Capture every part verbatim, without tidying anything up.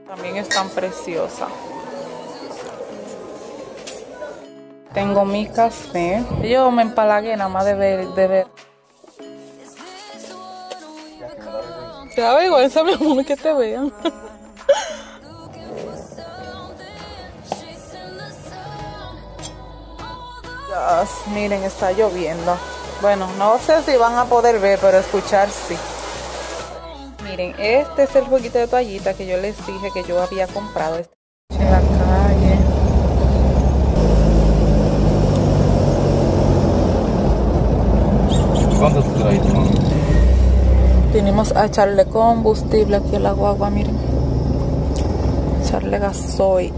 También es tan preciosa. Tengo mi café. Yo me empalagué nada más de ver. De ver. Te da vergüenza, mi amor, que te vean. Dios, miren, está lloviendo. Bueno, no sé si van a poder ver, pero escuchar sí. Miren, este es el jueguito de toallita que yo les dije que yo había comprado en la calle. ¿Cuánto te traes, mami? Vinimos a echarle combustible aquí a la guagua, miren. Echarle gasoil.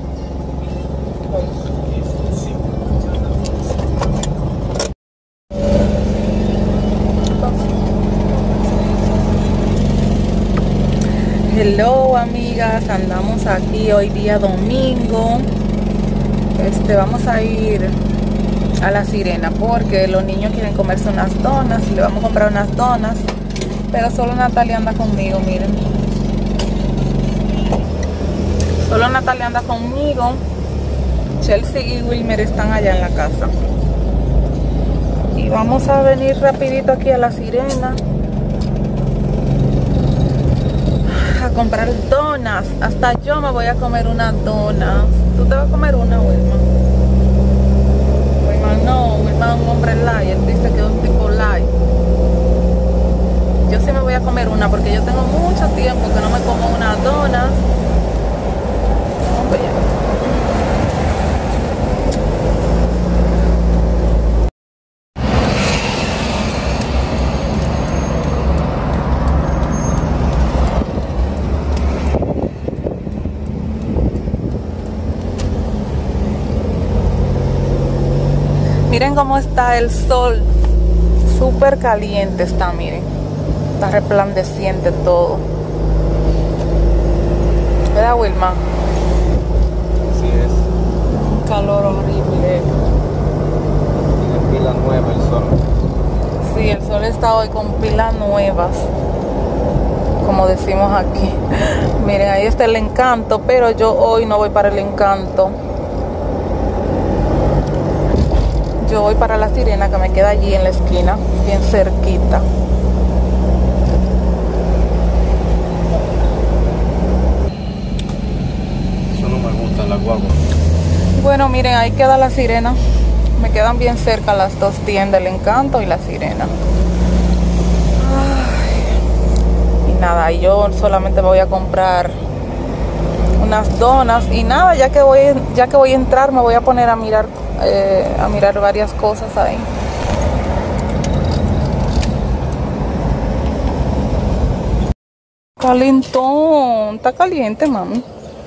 Hello amigas, andamos aquí hoy día domingo. Este, vamos a ir a La Sirena porque los niños quieren comerse unas donas y le vamos a comprar unas donas, pero solo Natalia anda conmigo, miren. Solo Natalia anda conmigo. Chelsea y Wilmer están allá en la casa. Y vamos a venir rapidito aquí a La Sirena a comprar donas. Hasta yo me voy a comer una dona. ¿Tú te vas a comer una, Wilma? Wilma no, Wilma es un hombre light. Él dice que es un tipo light. Yo sí me voy a comer una porque yo tengo mucho tiempo que no me como una dona. Vamos allá. Miren cómo está el sol, súper caliente está, miren, está resplandeciente todo. ¿Verdad, Wilma? Así es. Un calor horrible. Tiene pila nueva el sol. Sí, el sol está hoy con pilas nuevas, como decimos aquí. Miren, ahí está el Encanto, pero yo hoy no voy para el Encanto. Yo voy para La Sirena, que me queda allí en la esquina, bien cerquita. Eso no me gusta, la guagua. Bueno, miren, ahí queda La Sirena. Me quedan bien cerca las dos tiendas, el Encanto y La Sirena. Ay. Y nada, yo solamente voy a comprar unas donas y nada, ya que voy, ya que voy a entrar, me voy a poner a mirar. Eh, a mirar varias cosas ahí. Calentón, está caliente, mami.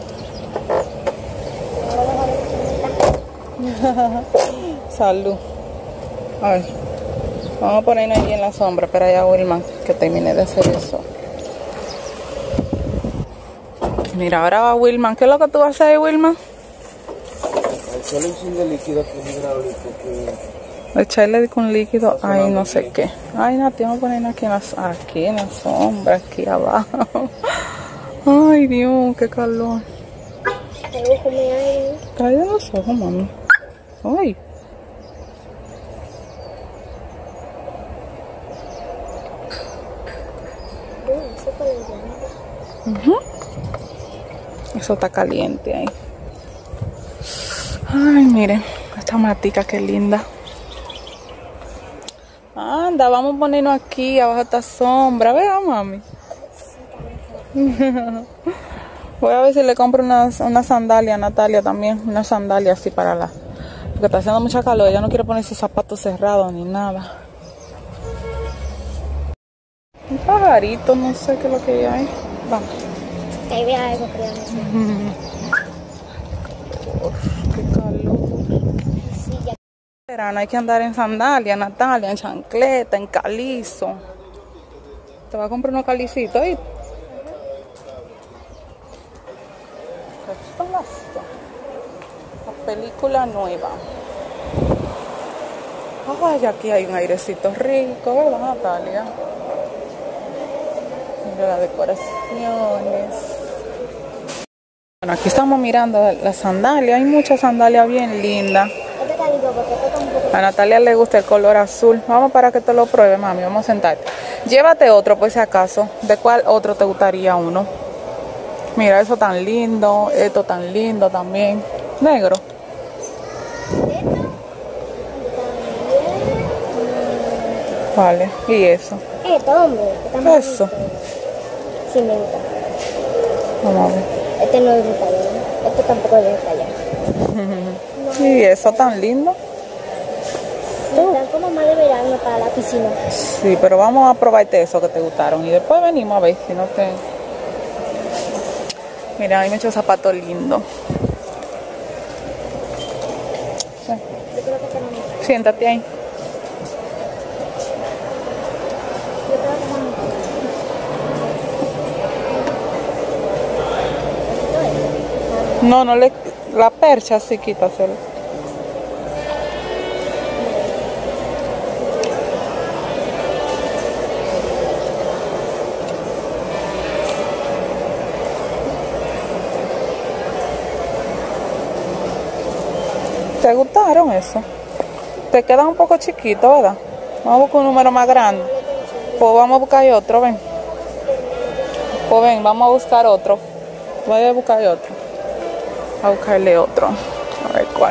Salud. A ver, vamos a ponernos ahí en la sombra. Espera ya, Wilma, que termine de hacer eso. Mira, ahora va Wilma. ¿Qué es lo que tú vas a hacer, Wilma? Echarle un chin de líquido que es hidráulico. Que... Echarle con líquido, ay, no sé qué. Ay, no, te vamos a poner aquí en la, aquí en la sombra, aquí abajo. Ay, Dios, qué calor. Cae de los ojos, mami. Ay. Uh-huh. Eso está caliente ahí. Ay, miren, esta matica qué linda. Anda, vamos a ponernos aquí abajo de esta sombra. Vea, mami. Voy a ver si le compro unas una sandalia a Natalia también. Una sandalia así para la... Porque está haciendo mucha calor. Ella no quiere ponerse zapatos cerrados ni nada. Un pajarito, no sé qué es lo que hay. Vamos. Ahí ve algo, creo. Qué calor. Sí, ya. Verano, hay que andar en sandalia, Natalia, en chancleta, en calizo. Te voy a comprar unos calicitos, ¿eh? Esto es esto. La película nueva. Ay, aquí hay un airecito rico, ¿verdad, Natalia? Mira las decoraciones. Bueno, aquí estamos mirando las sandalias. Hay muchas sandalias bien lindas. Este está lindo porque este está un poco... A Natalia le gusta el color azul. Vamos para que te lo pruebe, mami. Vamos a sentarte. Llévate otro, por si acaso. ¿De cuál otro te gustaría uno? Mira, eso tan lindo. Esto tan lindo también. Negro. Vale. ¿Y eso? Esto, hombre. Este está más Eso. bonito. Sí, me gusta. Vamos a ver. Este no es de talla. Este tampoco es de talla. Y eso tan lindo. Sí, están como más de verano para la piscina. Sí, pero vamos a probarte eso que te gustaron. Y después venimos a ver si no te... Mira, hay muchos zapatos lindos. Sí. Yo creo que tenemos. Siéntate ahí. Yo creo que tenemos. Esto es. No, no le... La percha sí, quítaselo. ¿Te gustaron eso? Te quedan un poco chiquito, ¿verdad? Vamos a buscar un número más grande. Pues vamos a buscar otro, ven. Pues ven, vamos a buscar otro. Voy a buscar otro. A buscarle otro. A ver cuál.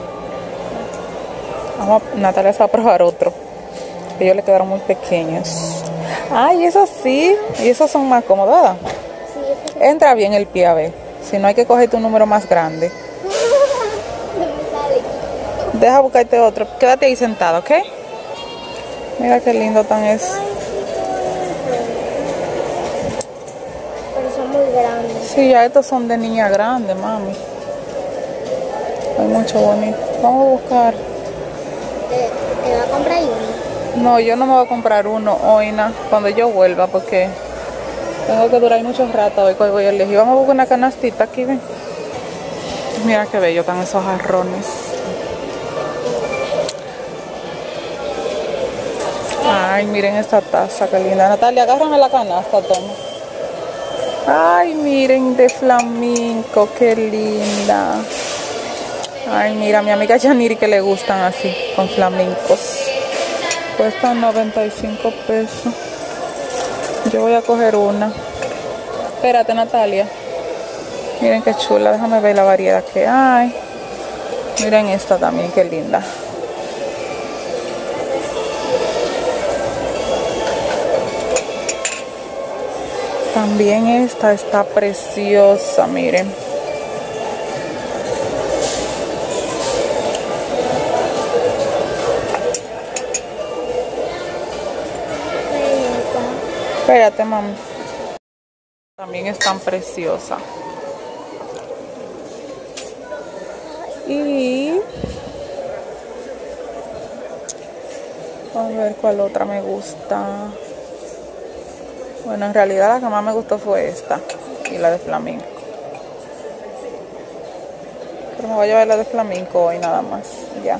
Vamos a... Natalia se va a probar otro. Ellos le quedaron muy pequeños. Ay, esos sí. Y esos son más cómodos, ¿verdad? Sí, este es. Entra bien el pie, a ver. Si no hay que cogerte un número más grande. No me sale. Deja buscarte otro. Quédate ahí sentado, ¿ok? Mira qué lindo tan es. Ay, sí, todo esto. Pero son muy grandes. Sí, ya estos son de niña grande, mami. Hay mucho bonito. Vamos a buscar. ¿Te, te va a comprar uno? No, yo no me voy a comprar uno hoy, na, cuando yo vuelva, porque tengo que durar mucho rato hoy cuando voy a elegir. Vamos a buscar una canastita aquí, ven. Mira qué bello están esos jarrones. Ay, miren esta taza, qué linda. Natalia, agárrame la canasta, toma. Ay, miren, de flamenco, qué linda. Ay, mira, a mi amiga Yaniri que le gustan así, con flamencos. Cuestan noventa y cinco pesos. Yo voy a coger una. Espérate, Natalia. Miren qué chula, déjame ver la variedad que hay. Miren esta también, qué linda. También esta está preciosa, miren. Espérate, mami. También es tan preciosa. Y... a ver cuál otra me gusta. Bueno, en realidad la que más me gustó fue esta. Y la de flamenco. Pero me voy a llevar la de flamenco hoy nada más. Ya.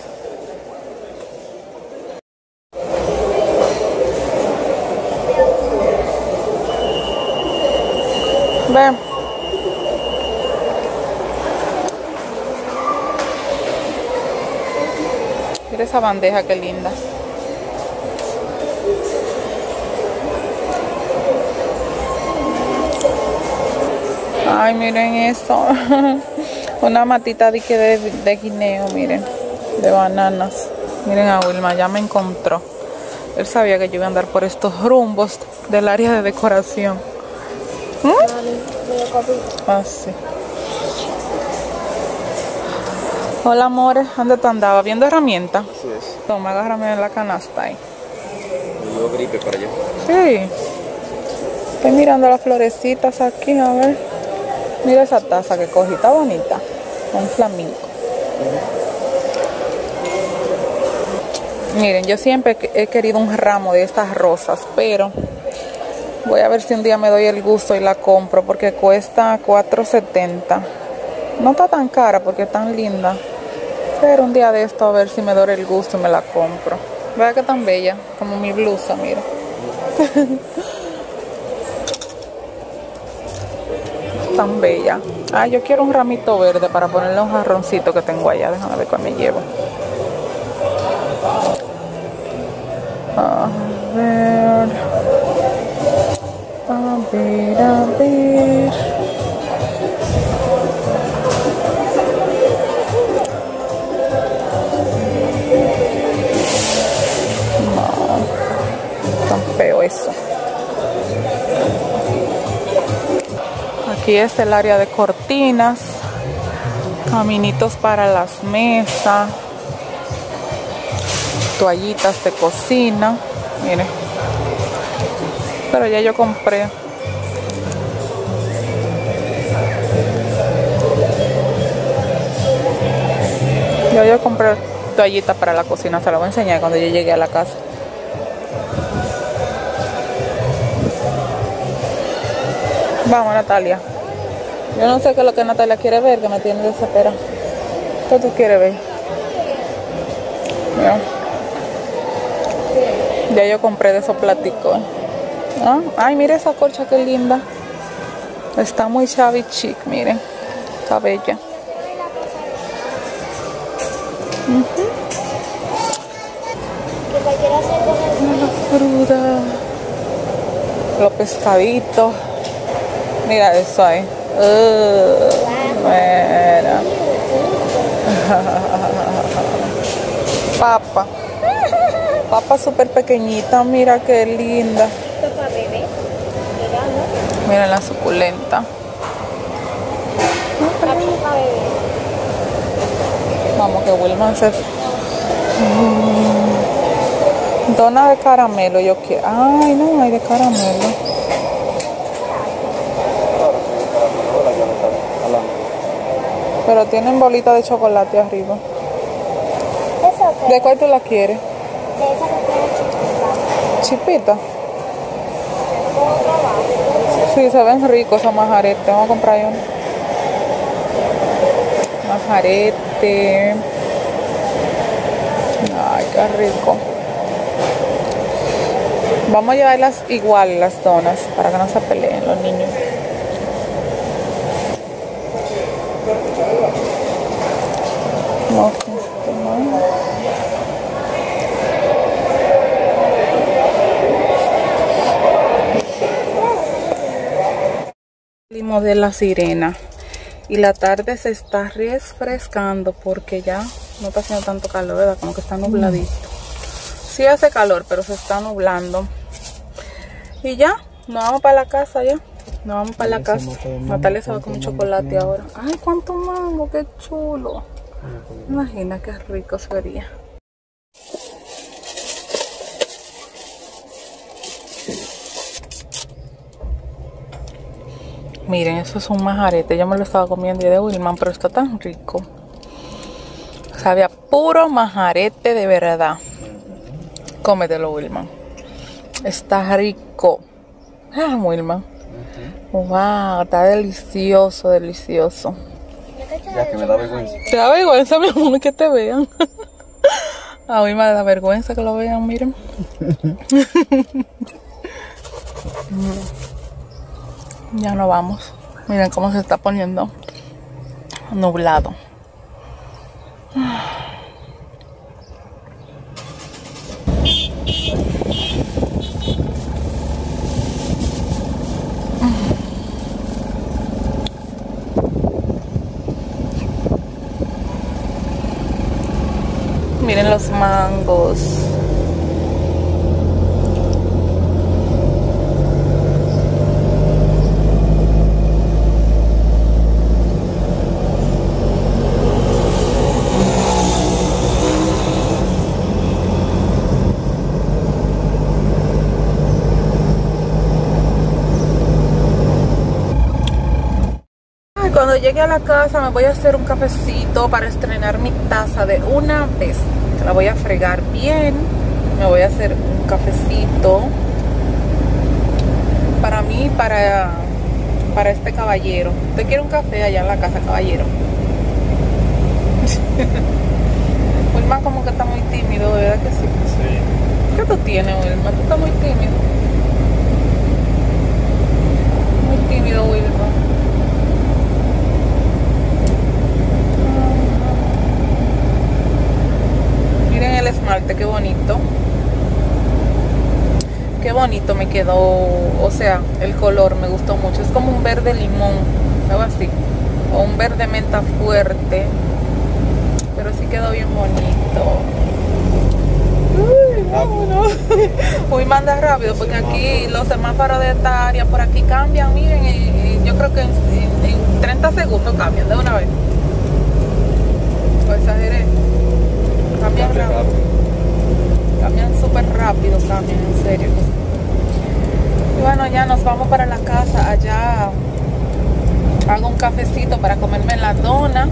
Ven. Mira esa bandeja, qué linda. Ay, miren esto. Una matita de, de, de guineo, miren. De bananas. Miren a Wilma, ya me encontró. Él sabía que yo iba a andar por estos rumbos del área de decoración. ¿Mm? Ah, sí. Hola, amores. ¿Dónde tú andabas? ¿Viendo herramientas? Así es. Toma, agárrame en la canasta ahí. Me dio gripe para allá. Sí. Estoy mirando las florecitas aquí, a ver. Mira esa taza que cogí, está bonita. Un flamenco. Miren, yo siempre he querido un ramo de estas rosas, pero voy a ver si un día me doy el gusto y la compro, porque cuesta cuatro setenta. No está tan cara porque es tan linda, pero un día de esto a ver si me doy el gusto y me la compro. Vea que tan bella, como mi blusa, mira. Tan bella. Ah, yo quiero un ramito verde para ponerle un jarroncito que tengo allá. Déjame ver cuál me llevo. A ver. A ver, a ver. No, tan feo eso. Aquí es el área de cortinas, caminitos para las mesas, toallitas de cocina. Miren, pero ya yo compré. Ya yo compré toallitas para la cocina, se la voy a enseñar cuando yo llegue a la casa. Vamos, Natalia. Yo no sé qué es lo que Natalia quiere ver, que me tiene desesperada. ¿Qué tú quieres ver? Mira. Ya yo compré de esos platicos. ¿Ah? Ay, mire esa colcha, qué linda. Está muy shabby chic, miren. Está bella. Uh-huh. La fruta. Los pescaditos. Mira eso ahí. Uh, mira. Papa. Papa súper pequeñita. Mira qué linda. Papa bebé. Mira la suculenta. Papa bebé. Vamos que Wilman se... Mm. Dona de caramelo yo quiero. Ay, no hay de caramelo. Pero tienen bolita de chocolate arriba. ¿Eso qué? ¿De cuál tú la quieres? De esa que tiene chiquita. Chipita. ¿Cómo trabaja? Sí, se ven ricos esos majaretes. Vamos a comprar uno. Majarete. Ay, qué rico. Vamos a llevarlas igual, las donas, para que no se peleen los niños. No, esto no. Salimos de La Sirena y la tarde se está refrescando porque ya no está haciendo tanto calor, ¿verdad? Como que está nubladito. Sí hace calor, pero se está nublando. Y ya, nos vamos para la casa ya. Nos vamos para la casa. Natalia se va con un chocolate ahora. Ay, cuánto mango, qué chulo. Imagina qué rico sería. Miren, eso es un majarete. Yo me lo estaba comiendo de Wilman, pero está tan rico. Sabe a puro majarete de verdad. Cómetelo, Wilman. Está rico. Ah, Wilman. Wow, está delicioso, delicioso. Ya que me da vergüenza. ¿Te da vergüenza, mi amor, que te vean? A mí me da vergüenza que lo vean, miren. Ya no vamos. Miren cómo se está poniendo nublado. Miren los mangos. Cuando llegue a la casa me voy a hacer un cafecito para estrenar mi taza de una vez. La voy a fregar bien. Me voy a hacer un cafecito para mí, para, para este caballero. ¿Usted quiere un café allá en la casa, caballero? Wilma como que está muy tímido, ¿verdad que sí? Sí. ¿Qué tú tienes, Wilma? Tú estás muy tímido. Muy tímido, Wilma. bonito me quedó, o sea, el color me gustó mucho. Es como un verde limón, algo así, o un verde menta fuerte, pero sí quedó bien bonito. Uy, vámonos. Uy, manda rápido porque aquí los semáforos de esta área por aquí cambian, miren, y, y yo creo que en, en, en treinta segundos cambian de una vez. O exageré. Cambian rápido. Cambian súper rápido, cambian, en serio. Y bueno, ya nos vamos para la casa. Allá hago un cafecito para comerme la dona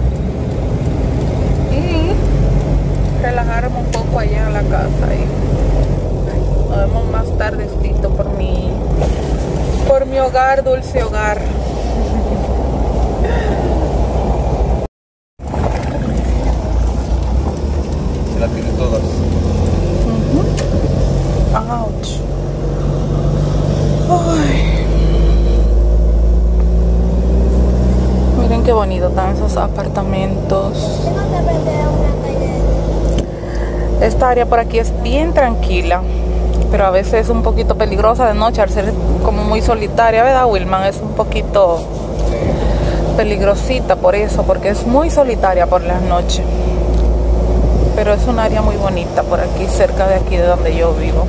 y relajarme un poco allá en la casa. Y nos vemos más tardecito por mi, por mi hogar, dulce hogar. Se la tiene todas. Ouch. Ay. Miren qué bonito están esos apartamentos. Tengo que aprender a una calle. Esta área por aquí es bien tranquila, pero a veces es un poquito peligrosa de noche al ser como muy solitaria, ¿verdad, Wilman? Es un poquito peligrosita por eso, porque es muy solitaria por las noches. Pero es un área muy bonita por aquí, cerca de aquí de donde yo vivo.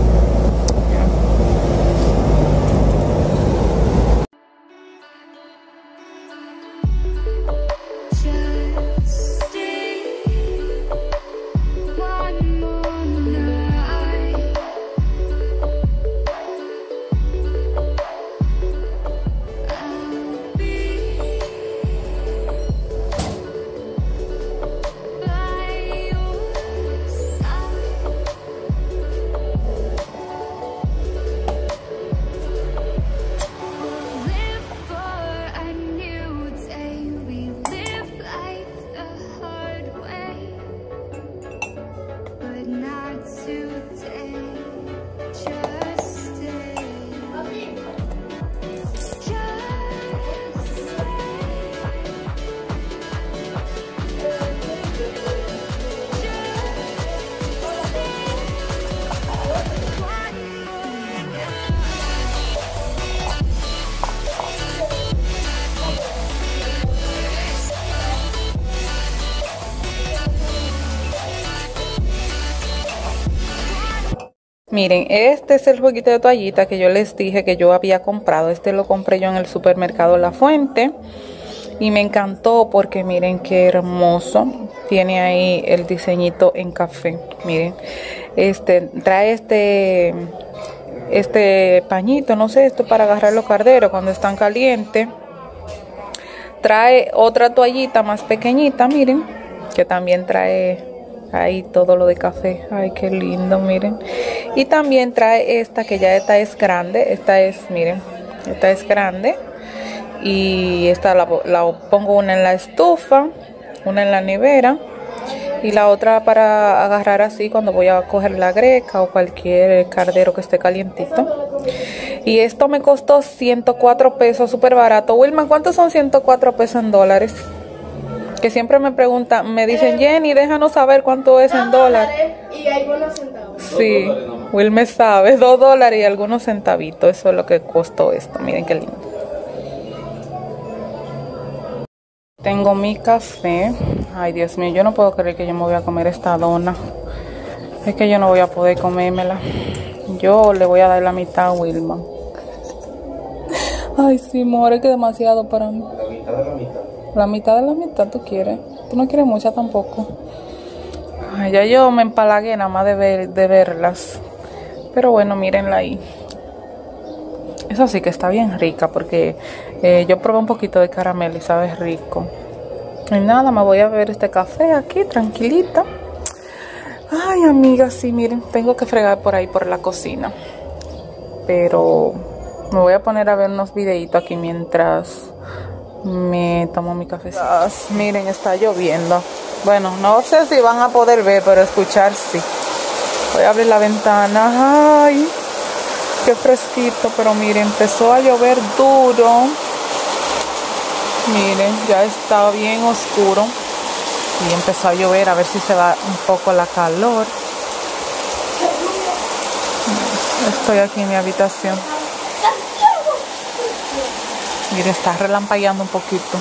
Miren, este es el jueguito de toallita que yo les dije que yo había comprado. Este lo compré yo en el supermercado La Fuente y me encantó porque miren qué hermoso. Tiene ahí el diseñito en café. Miren, este trae este este pañito, no sé, esto para agarrar los carderos cuando están calientes. Trae otra toallita más pequeñita, miren, que también trae ahí todo lo de café. Ay, qué lindo, miren. Y también trae esta, que ya esta es grande. Esta es, miren, esta es grande. Y esta la, la pongo una en la estufa, una en la nevera. Y la otra para agarrar así cuando voy a coger la greca o cualquier cardero que esté calientito. Y esto me costó ciento cuatro pesos, súper barato. Wilma, ¿cuántos son ciento cuatro pesos en dólares? Que siempre me preguntan, me dicen, Jenny, déjanos saber cuánto es en dólares. Y algunos centavos. Sí, Wilma sabe, dos dólares y algunos centavitos. Eso es lo que costó esto. Miren qué lindo. Tengo mi café. Ay, Dios mío, yo no puedo creer que yo me voy a comer esta dona. Es que yo no voy a poder comérmela. Yo le voy a dar la mitad a Wilma. Ay, sí, amor, es que demasiado para mí. La mitad de la mitad. La mitad de la mitad tú quieres. Tú no quieres mucha tampoco. Ay, ya yo me empalagué nada más de, ver, de verlas. Pero bueno, mírenla ahí. Eso sí que está bien rica porque eh, yo probé un poquito de caramelo y sabe rico. Y nada, me voy a beber este café aquí, tranquilita. Ay, amigas, sí, miren, tengo que fregar por ahí por la cocina. Pero me voy a poner a ver unos videitos aquí mientras me tomo mi cafecito. Miren, está lloviendo. Bueno, no sé si van a poder ver, pero escuchar sí. Voy a abrir la ventana. Ay, qué fresquito, pero miren, empezó a llover duro. Miren, ya está bien oscuro. Y empezó a llover, a ver si se va un poco la calor. Estoy aquí en mi habitación. Mire, está relampagueando un poquito.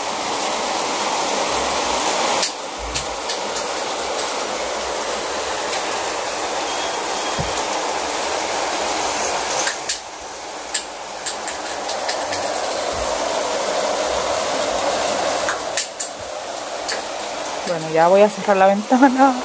Bueno, ya voy a cerrar la ventana.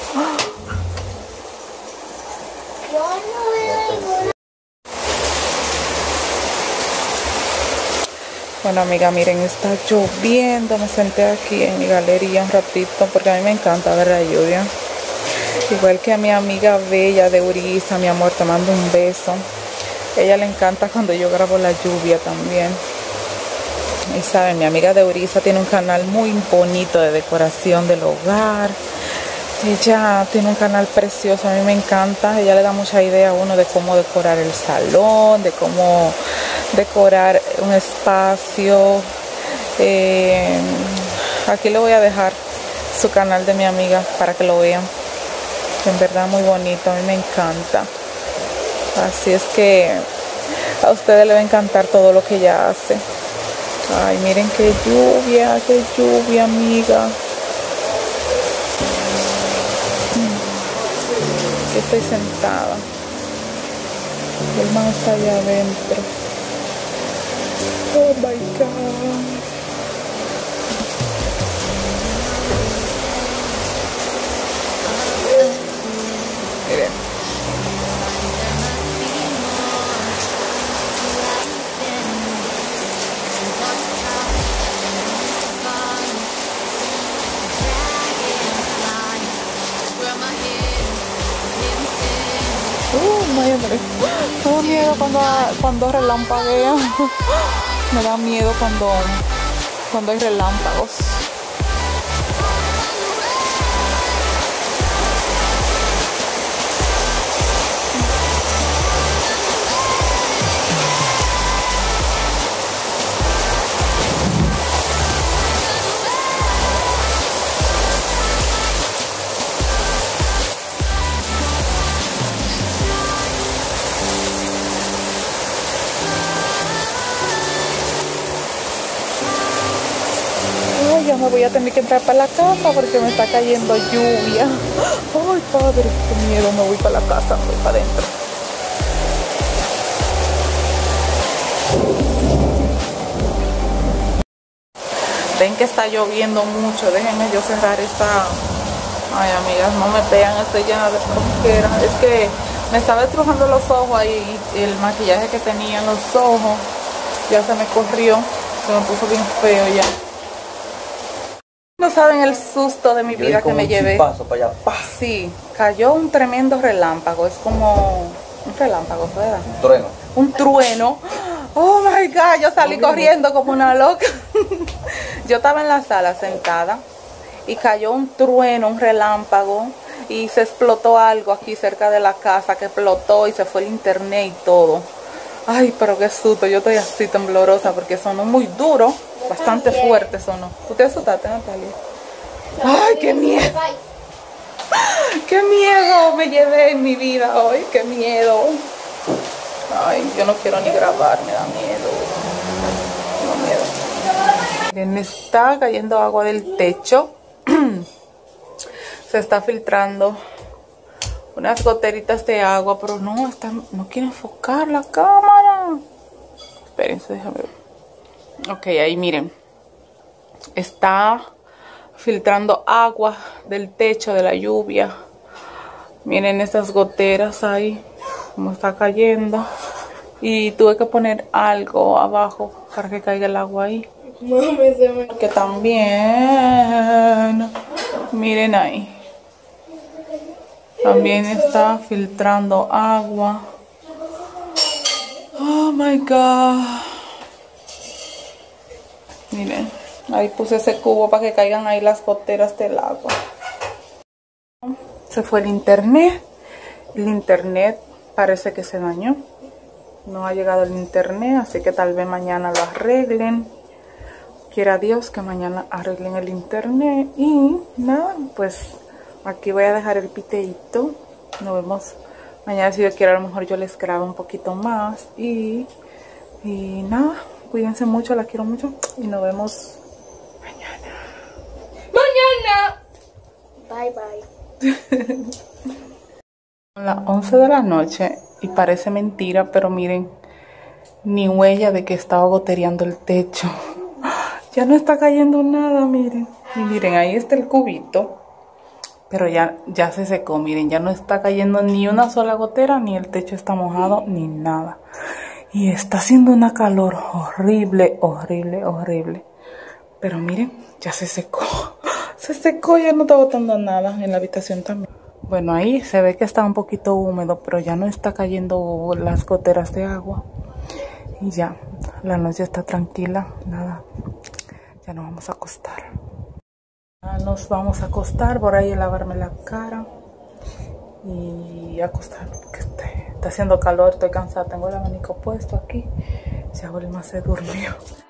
Bueno, amiga, miren, está lloviendo. Me senté aquí en mi galería un ratito porque a mí me encanta ver la lluvia. Igual que a mi amiga Bella de Uriza, mi amor, te mando un beso. A ella le encanta cuando yo grabo la lluvia también. Y saben, mi amiga de Uriza tiene un canal muy bonito de decoración del hogar. Ella tiene un canal precioso, a mí me encanta. Ella le da mucha idea a uno de cómo decorar el salón, de cómo decorar un espacio. Eh, aquí le voy a dejar su canal de mi amiga para que lo vean. En verdad muy bonito, a mí me encanta. Así es que a ustedes les va a encantar todo lo que ella hace. Ay, miren qué lluvia, qué lluvia, amiga. Aquí estoy sentada. El man está allá adentro. Oh my God. Miren. Uh, madre. Me da miedo cuando, cuando relampaguea. Me da miedo cuando, cuando hay relámpagos. Ya me voy a tener que entrar para la casa porque me está cayendo lluvia. Ay, padre, qué miedo. Me voy para la casa, me voy para adentro. Ven que está lloviendo mucho. Déjenme yo cerrar esta. Ay, amigas, no me pegan, estoy llena de ronquera. Es que me estaba estrujando los ojos ahí y el maquillaje que tenía en los ojos ya se me corrió. Se me puso bien feo ya. No saben el susto de mi Yo vida que me llevé. Paso para allá. ¡Pah! Sí, cayó un tremendo relámpago. Es como un relámpago, ¿verdad? Un trueno. Un trueno. Oh my God, yo salí corriendo como una loca. Yo estaba en la sala sentada y cayó un trueno, un relámpago, y se explotó algo aquí cerca de la casa, que explotó y se fue el internet y todo. Ay, pero qué susto, yo estoy así temblorosa porque sonó muy duro, bastante fuerte sonó. ¿Tú te asustaste, Natalia? Ay, qué miedo. Qué miedo me llevé en mi vida hoy, qué miedo. Ay, yo no quiero ni grabar, me da miedo. Me da miedo. Miren, está cayendo agua del techo. Se está filtrando unas goteritas de agua, pero no, está, no quiere enfocar la cámara. Espérense, déjame ver. Ok, ahí miren. Está filtrando agua del techo de la lluvia. Miren esas goteras ahí, como está cayendo. Y tuve que poner algo abajo para que caiga el agua ahí. Que también, miren ahí. También está filtrando agua. Oh my God. Miren, ahí puse ese cubo para que caigan ahí las goteras del agua. Se fue el internet. El internet parece que se dañó. No ha llegado el internet, así que tal vez mañana lo arreglen. Quiera Dios que mañana arreglen el internet. Y nada, pues aquí voy a dejar el videito. Nos vemos Mañana, si Dios quiere, a lo mejor yo les grabo un poquito más. Y, y nada, cuídense mucho, las quiero mucho. Y nos vemos mañana. ¡Mañana! Bye, bye. Son las once de la noche y parece mentira, pero miren, ni huella de que estaba gotereando el techo. Ya no está cayendo nada, miren. Y miren, ahí está el cubito. Pero ya, ya se secó, miren, ya no está cayendo ni una sola gotera, ni el techo está mojado, ni nada. Y está haciendo una calor horrible, horrible, horrible. Pero miren, ya se secó. Se secó, ya no está botando nada en la habitación también. Bueno, ahí se ve que está un poquito húmedo, pero ya no está cayendo las goteras de agua. Y ya, la noche está tranquila, nada. Ya nos vamos a acostar. Ya nos vamos a acostar, por ahí a lavarme la cara. Y acostarme, porque está, está haciendo calor, estoy cansada. Tengo el abanico puesto aquí. Ya Wilma se durmió.